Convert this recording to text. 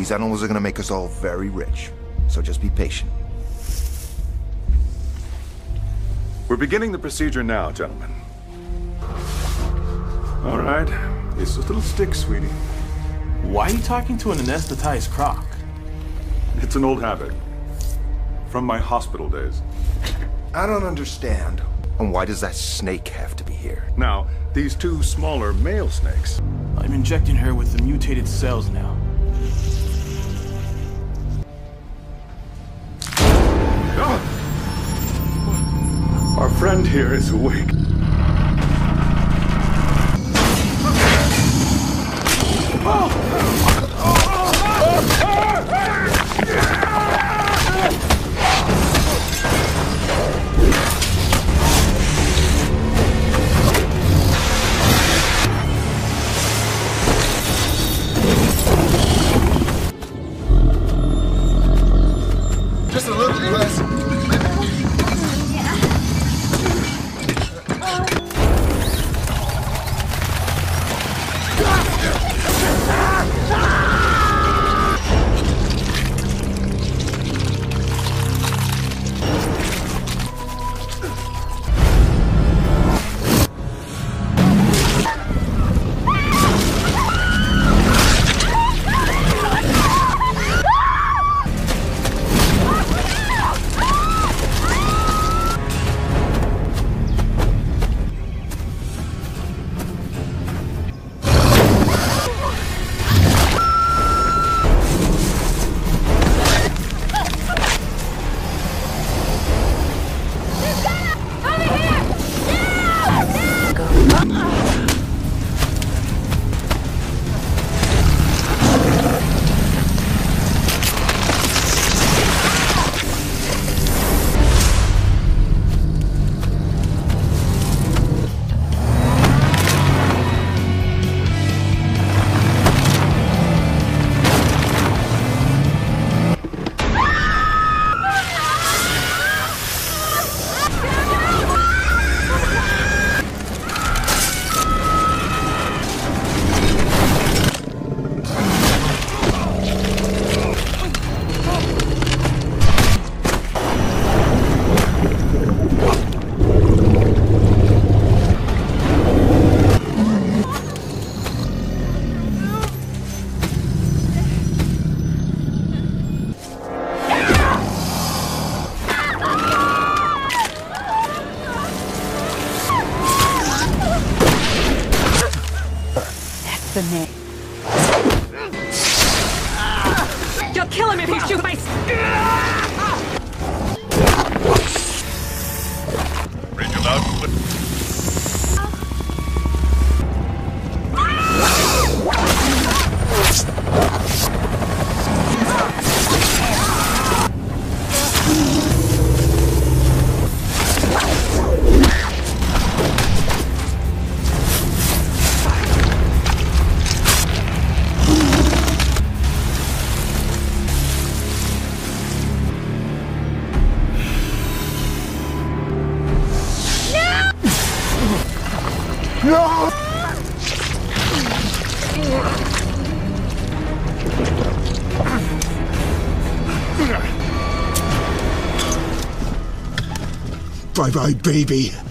These animals are gonna make us all very rich, so just be patient. We're beginning the procedure now, gentlemen. All right, it's a little stick, sweetie. Why are you talking to an anesthetized croc? It's an old habit. From my hospital days. I don't understand. And why does that snake have to be here? Now, these two smaller male snakes. I'm injecting her with the mutated cells now. Our friend here is awake. Just a little bit less. The name. You'll kill him if he shoots my... Bring him out. No! Bye-bye, baby.